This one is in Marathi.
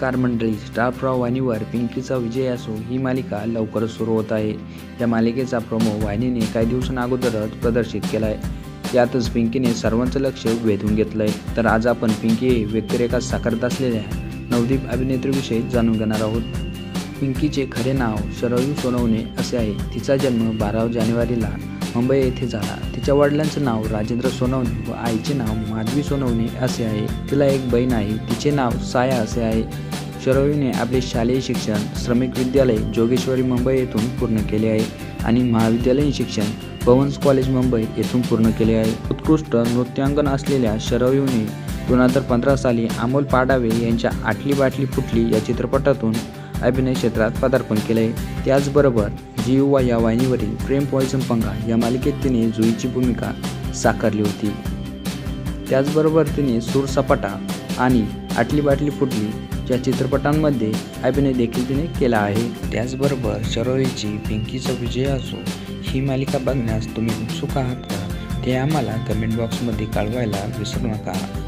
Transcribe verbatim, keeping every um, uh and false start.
नमस्कार मंडळी, स्टार प्रवाह वाहिनीवर पिंकीचा विजय असो ही मालिका लवकरच सुरू होत आहे। या मालिकेचा प्रोमो वाहिनीने काही दिवसांअगोदरच प्रदर्शित केला आहे। यातच पिंकीने सर्वांचं लक्ष वेधून घेतलंय। तर आज आपण पिंकी व्यक्तिरेखा साकारत असलेल्या नवदीप अभिनेत्रीविषयी जाणून घेणार आहोत। पिंकीचे खरे नाव शरयू सोनवणे असे आहे। तिचा जन्म बारा जानेवारीला मुंबई येथे झाला। तिच्या वडिलांचे नाव राजेंद्र सोनवणे व आईचे नाव माधवी सोनवणे असे आहे। तिला एक बहीण आहे, तिचे नाव साया असे आहे। शरयूने आपले शालेय शिक्षण श्रमिक विद्यालय जोगेश्वरी मुंबई येथून पूर्ण केले आहे आणि महाविद्यालयीन शिक्षण भवन्स कॉलेज मुंबई येथून पूर्ण केले आहे। उत्कृष्ट नृत्यांगन असलेल्या शरयूने दोन हजार पंधरा साली अमोल पाडावे यांच्या आटली बाटली फुटली या चित्रपटातून अभिनय क्षेत्रात पदार्पण केले। त्याचबरोबर जीवा या वाहिनीवरील प्रेम पanga या मालिकेत तिने जुईची भूमिका साकारली होती। त्याचबरोबर तिने सूरसपाटा आणि आटली बाटली फुटली या चित्रपटांमध्ये अभिनय देखील तिने केला आहे। त्याचबरोबर शरयूची पिंकीचा विजय असो ही मालिका बघण्यास तुम्ही उत्सुक आहात का? ते आम्हाला कमेंट बॉक्समध्ये कळवायला विसरू नका।